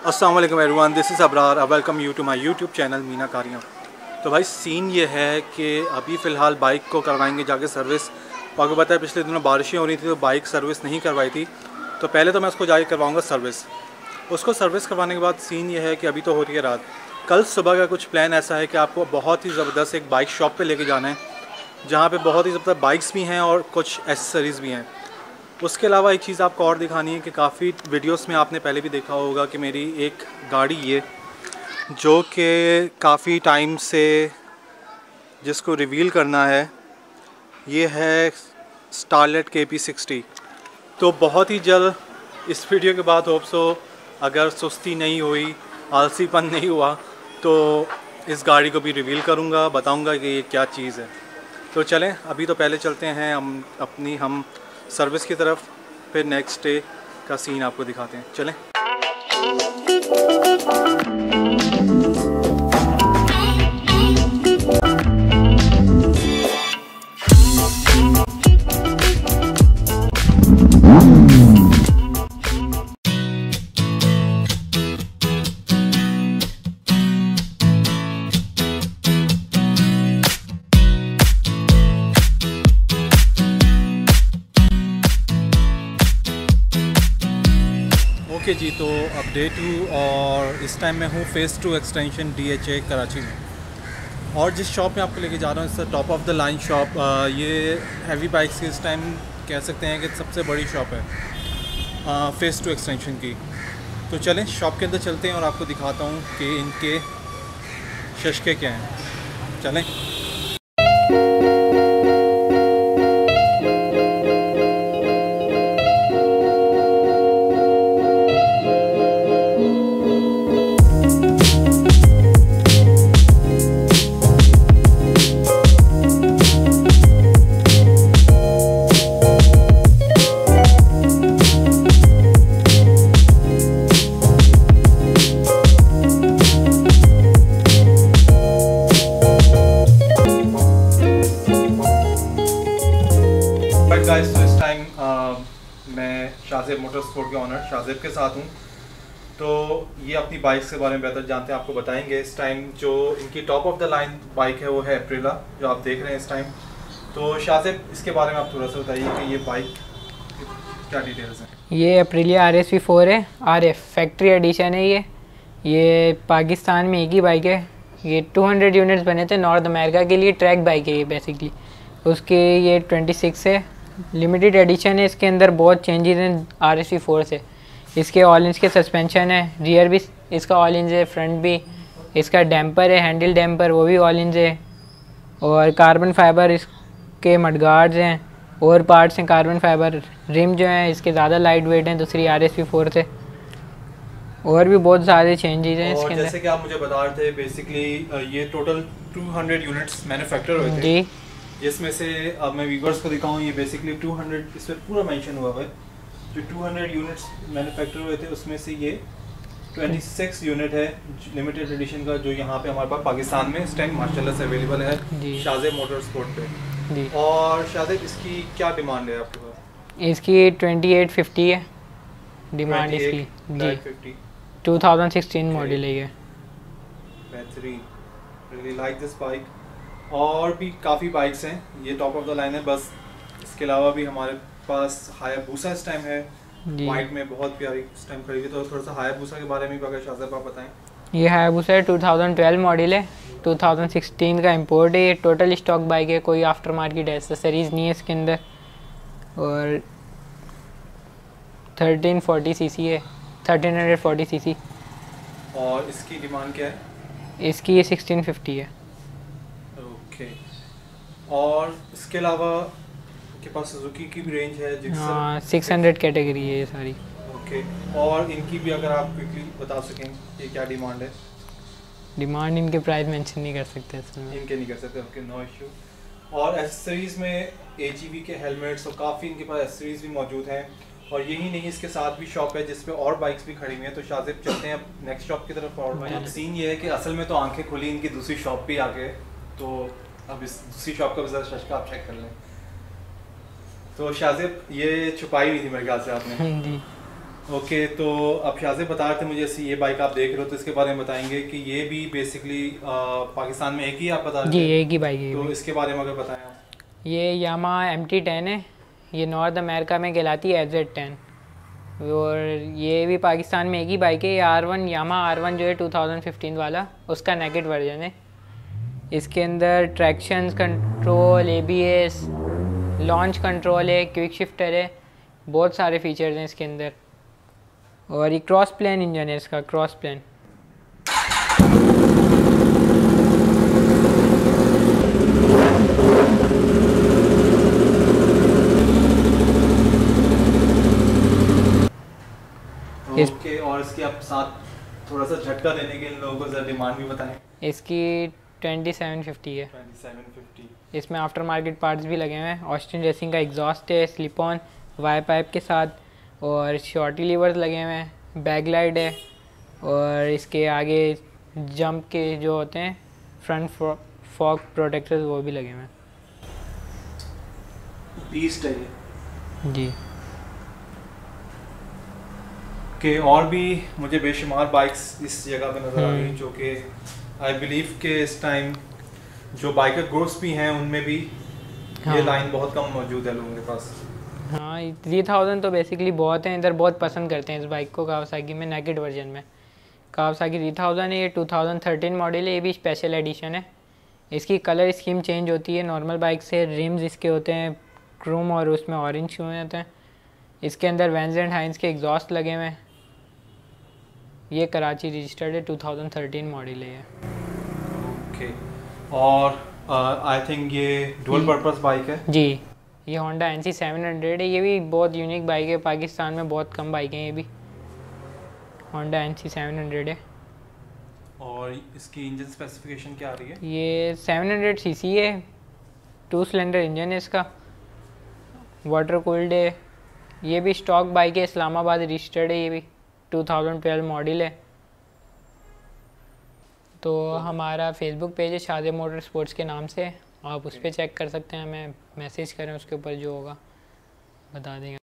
अस्सलाम वालेकुम everyone, this is Abrar. Welcome you to my YouTube channel मीना कारियाँ। तो भाई सीन ये है कि अभी फ़िलहाल बाइक को करवाएंगे जाके सर्विस। आपको पता है पिछले दिनों बारिशें हो रही थी तो बाइक सर्विस नहीं करवाई थी, तो पहले तो मैं उसको जाके करवाऊँगा सर्विस। उसको सर्विस करवाने के बाद सीन ये है कि अभी तो हो रही है रात, कल सुबह का कुछ प्लान ऐसा है कि आपको बहुत ही ज़बरदस्त एक बाइक शॉप पर लेके जाना है, जहाँ पर बहुत ही ज़बरदस्त बाइक्स भी हैं और कुछ एसेसरीज़ भी हैं। उसके अलावा एक चीज़ आपको और दिखानी है कि काफ़ी वीडियोस में आपने पहले भी देखा होगा कि मेरी एक गाड़ी ये जो कि काफ़ी टाइम से जिसको रिवील करना है, ये है स्टारलेट KP60। तो बहुत ही जल्द इस वीडियो के बाद होप सो अगर सुस्ती नहीं हुई, आलसीपन नहीं हुआ, तो इस गाड़ी को भी रिवील करूँगा, बताऊँगा कि ये क्या चीज़ है। तो चलें अभी तो पहले चलते हैं हम सर्विस की तरफ, फिर नेक्स्ट डे का सीन आपको दिखाते हैं। चलें। ओके जी, तो अब डे 2 और इस टाइम मैं हूँ फेज़ 2 एक्सटेंशन DHA कराची में। और जिस शॉप में आपको लेके जा रहा हूँ इससे top of the line shop, ये हैवी बाइक्स की इस टाइम कह सकते हैं कि सबसे बड़ी शॉप है फेज़ 2 एक्सटेंशन की। तो चलें शॉप के अंदर चलते हैं और आपको दिखाता हूँ कि इनके शशके क्या हैं। चलें। गाइस, तो इस टाइम मैं शाज़ेब मोटरस्पोर्ट के ऑनर शाज़ेब के साथ हूँ। तो ये अपनी बाइक्स के बारे में बेहतर जानते हैं, आपको बताएंगे। इस टाइम जो इनकी top of the line bike है वो है एप्रिला, जो आप देख रहे हैं इस टाइम। तो शाज़ेब, इसके बारे में आप थोड़ा सा बताइए कि ये बाइक क्या डिटेल्स हैं। ये एप्रिलिया RSV4 है, RF फैक्ट्री एडिशन है। ये पाकिस्तान में एक ही बाइक है। ये 200 यूनिट्स बने थे नॉर्थ अमेरिका के लिए, ट्रैक बाइक है ये बेसिकली। उसके ये 26 है, लिमिटेड एडिशन है। इसके अंदर बहुत चेंजेस हैं RSV4 से। इसके ऑल इंच के सस्पेंशन है, रियर भी इसका ऑल इंच है, फ्रंट भी। इसका डैम्पर है, हैंडल डैम्पर, वो भी ऑल इंच है। और कार्बन फाइबर इसके मडगार्ड्स हैं और पार्ट्स हैं कार्बन फाइबर। रिम जो हैं इसके ज़्यादा लाइट वेट हैं दूसरी RSV4 से। और भी बहुत सारे चेंजेस हैं इसके अंदर। जैसे कि आप मुझे बता रहे थे बेसिकली ये टोटल 200 यूनिट्स मैन्युफैक्चर हुए थे जी, जिसमें से अब मैं व्यूअर्स को दिखाऊं, ये बेसिकली 200 इसमें पूरा मेंशन हुआ है। जो 200 यूनिट्स मैन्युफैक्चर हुए थे उसमें से ये 26 यूनिट है लिमिटेड एडिशन का, जो यहाँ पे हमारे पास पाकिस्तान में इस टाइम माशाल्लाह से अवेलेबल है शाज़ेब मोटरस्पोर्ट पे जी। और शाज़ेब, इसकी क्या डिमांड है आपके पास? इसकी 2850 है डिमांड इसकी जी। 2016 मॉडल है ये। बेहतरीन, रियली लाइक दिस बाइक। और भी काफ़ी बाइक्स हैं, ये टॉप ऑफ द लाइन है। बस इसके अलावा भी हमारे पास हायाबूसा इस टाइम है वाइट में, बहुत प्यारी इस टाइम खड़ी हुई। तो थोड़ा सा हायाबूसा के बारे में भी अगर शाज़ेब आप बताएं। ये हायाबूसा 2012 मॉडल है, 2016 का इंपोर्ट है। ये टोटल स्टॉक बाइक है, कोई आफ्टर मार्केट एसेसरीज नहीं है इसके अंदर। और 1340 सीसी है, 1340 सीसी। और इसकी डिमांड क्या है? इसकी ये 1650 है। ओके। और इसके अलावा के पास सुजुकी की भी रेंज है? हाँ, 600 कैटेगरी है ये सारी। ओके। और इनकी भी अगर आप क्विकली बता सकें ये क्या डिमांड है? डिमांड इनके प्राइस मेंशन नहीं कर सकते इसमें। इनके नहीं कर सकते, ओके, नो इशू। और एसेसरीज़ में AGV के हेलमेट्स और काफ़ी इनके पास एसेसरीज़ भी मौजूद हैं। और यही नहीं, इसके साथ भी शॉप है जिसपे और बाइक्स भी खड़ी हुई हैं। तो शाज़ेब चलते हैं अब नेक्स्ट शॉप की तरफ। और सीन ये है कि असल में तो आंखें खुली इनकी दूसरी शॉप पे आके, तो अब इस दूसरी शॉप का भी ज़रा शशका आप चेक कर लें। तो शाज़ेब, ये छुपाई हुई थी मेरे ख्याल से आपने? जी। ओके, तो अब शाज़िब बता रहे थे मुझे, ऐसी ये बाइक आप देख रहे हो तो इसके बारे में बताएंगे कि ये भी बेसिकली पाकिस्तान में एक ही आप बता जी रहे थे, एक ही बाइक है तो ये इसके बारे में अगर बताएं आप। भी। ये यामाहा MT-10 है। ये नॉर्थ अमेरिका में कहलाती है FZ10। और ये भी पाकिस्तान में एक ही बाइक है। ये R1 यामाहा R1 जो है 2015 वाला, उसका नेकेड वर्जन है। इसके अंदर traction control, ABS, launch control है, क्विक शिफ्टर है, बहुत सारे फीचर्स हैं इसके अंदर। और ये क्रॉस प्लेन इंजन है इसका, क्रॉस प्लेन। ओके, और इसके आप साथ थोड़ा सा झटका देने के इन लोगों को ज़रा डिमांड भी बताएं। इसकी 2750 है। 2750। इसमें आफ्टर मार्केट पार्ट्स भी लगे हुए हैं। ऑस्टिन रेसिंग का एग्जॉस्ट है स्लिप ऑन वाई पाइप के साथ, और शॉर्टी लीवर्स लगे हुए हैं, बैकलाइट है, और इसके आगे जंप के जो होते हैं फ्रंट फॉग प्रोटेक्टर्स वो भी लगे हुए हैं। बीस्ट है ये जी। कि और भी मुझे बेशुमार बाइक्स इस जगह पे नज़र आ रही हैं, जो कि आई बिलीव के इस टाइम जो बाइकर ग्रुप्स भी हैं उनमें भी हाँ। ये लाइन बहुत कम मौजूद है लोगों के पास। हाँ 3000 तो बेसिकली बहुत हैं, इधर बहुत पसंद करते हैं इस बाइक को कावासाकी में, नेकेड वर्जन में। कावासाकी 3000 है, ये 2013 मॉडल है, ये भी स्पेशल एडिशन है। इसकी कलर स्कीम चेंज होती है नॉर्मल बाइक से। रिम्स इसके होते हैं क्रोम और उसमें ऑरेंज हुए होते हैं। इसके अंदर वैन्स एंड हाइंस के एग्जॉस्ट लगे हुए हैं। ये कराची रजिस्टर्ड है, 2013 मॉडल है ये। ओके, और आई थिंक ये डुअल पर्पस बाइक है जी। ये होंडा NC 700 है। ये भी बहुत यूनिक बाइक है, पाकिस्तान में बहुत कम बाइक हैं ये भी। होंडा NC 700 है। और इसकी इंजन स्पेसिफिकेशन क्या आ रही है? ये 700 cc है, 2 सिलेंडर इंजन है इसका, वाटर कूल्ड है। ये भी स्टॉक बाइक है, इस्लामाबाद रजिस्टर्ड है, ये भी 2012 मॉडल है। तो हमारा फेसबुक पेज है शाज़िब मोटर स्पोर्ट्स के नाम से, आप उस पर चेक कर सकते हैं। हमें मैसेज करें, उसके ऊपर जो होगा बता देंगे।